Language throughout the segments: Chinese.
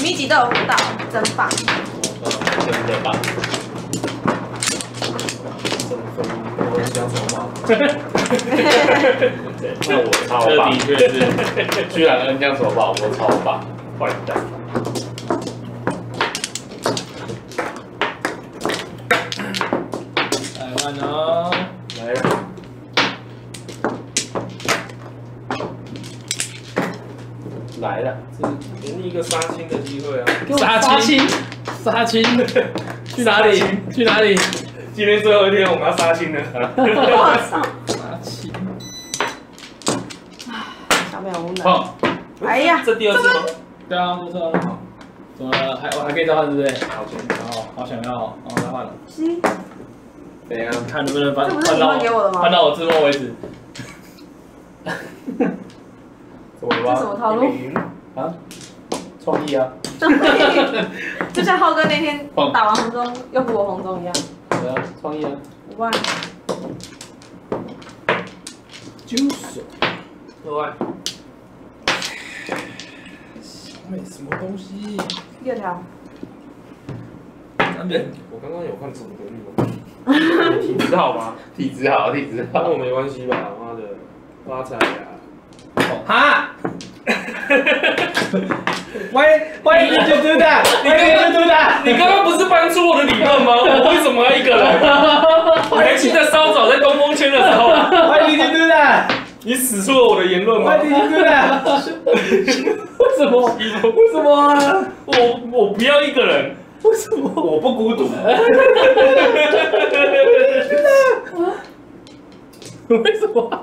一集都有辅导，真棒。 真的棒。 我讲什么吗？ 那我超棒，这的确是，居然恩将手把，我超棒，坏蛋。 来换哦，来了。 来了， 给你一个杀青的机会啊！ 杀青，去哪里？去哪里？ 今天最后一天，我们要杀青了。 我操！ 杀青。 小朋友无能。 好， 哎呀， 这第二次吗？ 对啊，这次啊。怎么了？我还可以召唤，对不对？ 好，行。 然后好想要，然后再换了。 西， 怎样？ 看能不能这不是你换给我的吗？ 换到我自摸为止。 怎么了吧？ 这什么套路？ 啊？创意啊！ 就像浩哥那天打完红中又补我红中一样。 对啊，创意啊 5万。 就是 2万。 小美什么东西 6条。 3边。 我刚刚有看什么东西吗？体质好吗？ 体质好，体质好。 跟我没关系吧？妈的，发财呀！ 哈！Why did you do that? Why did you do that? 你刚刚不是搬出我的理论吗？我为什么要一个人？我还记得稍早在东风圈的时候 Why did you do that? 你使出了我的言论吗 Why did you do that? 为什么？为什么啊？ 我不要一个人， 为什么？ 我不孤独。 为什么？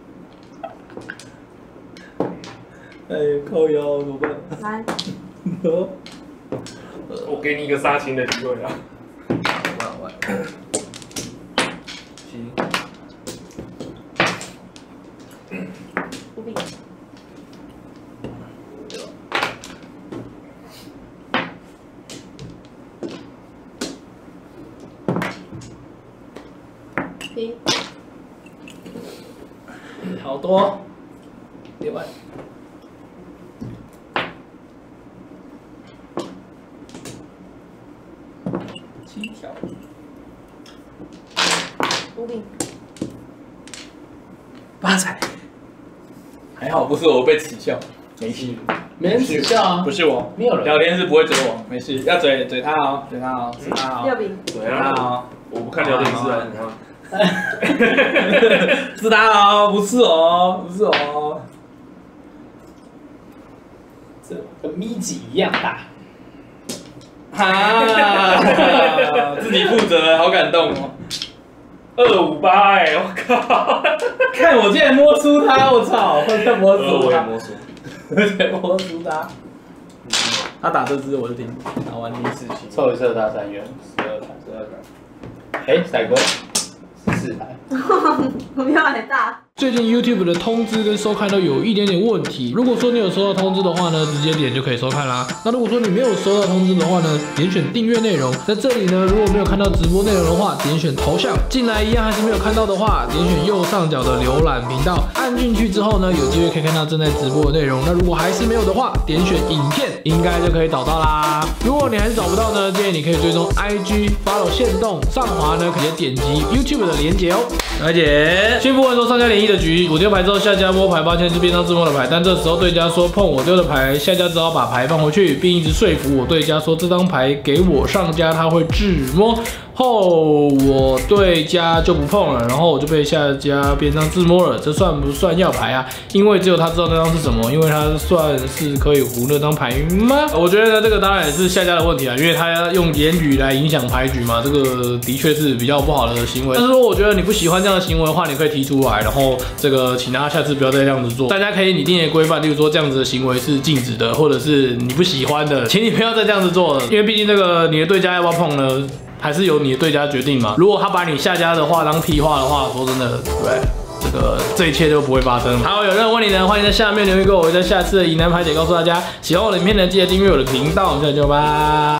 哎，靠腰怎么办？ 来， 我给你一个杀青的机会啊！行， 不必。P。 好多，6万。7条。 不必。 发财。还好不是我被耻笑，没事， 没人耻笑啊， 不是我， 没有人。 聊天是不会嘴我，没事，要嘴他哦，嘴他哦，是他哦 6，笔。 对他啊， 哦， 我不看聊天室啊，你看。 是他哦，不是哦，不是哦，这跟咪吉一样大。哈，自己负责，好感动哦。 258哎，我靠！ 看我竟然摸出他，我操！我在摸出他， 我也摸出， 我在摸出他。他打这支我就听，打完第4期， 凑一色大3元，12台。哎，骰龟14台。 我比还大。 最近 YouTube 的通知跟收看都有一点点问题。如果说你有收到通知的话呢，直接点就可以收看啦。那如果说你没有收到通知的话呢，点选订阅内容。在这里呢，如果没有看到直播内容的话，点选头像进来一样还是没有看到的话，点选右上角的浏览频道，按进去之后呢，有机会可以看到正在直播的内容。那如果还是没有的话，点选影片，应该就可以找到啦。如果你还是找不到呢，建议你可以追踪 IG、follow 限动，上滑呢可以点击 YouTube 的连结哦。而且宣布完说上家联谊的局，我丢牌之后下家摸牌，发现是边上自摸的牌，但这时候对家说碰我丢的牌，下家只好把牌放回去，并一直说服我对家说这张牌给我上家他会自摸。后我对家就不碰了，然后我就被下家边上自摸了，这算不算要牌啊？因为只有他知道那张是什么，因为他算是可以胡那张牌吗？我觉得呢，这个当然也是下家的问题啊，因为他用言语来影响牌局嘛，这个的确是比较不好的行为。但是说我觉得你不喜欢这样的行为的话，你可以提出来，然后这个请他下次不要再这样子做。大家可以拟定一些规范，例如说这样子的行为是禁止的，或者是你不喜欢的，请你不要再这样子做了，因为毕竟这个你的对家要不要碰呢？还是由你的对家决定嘛。如果他把你下家的话当屁话的话，说真的，对，这一切都不会发生。好，有任何问题呢，欢迎在下面留言给我，我会在下次的疑难排解告诉大家。喜欢我的影片呢，记得订阅我的频道，我们下期见，拜拜。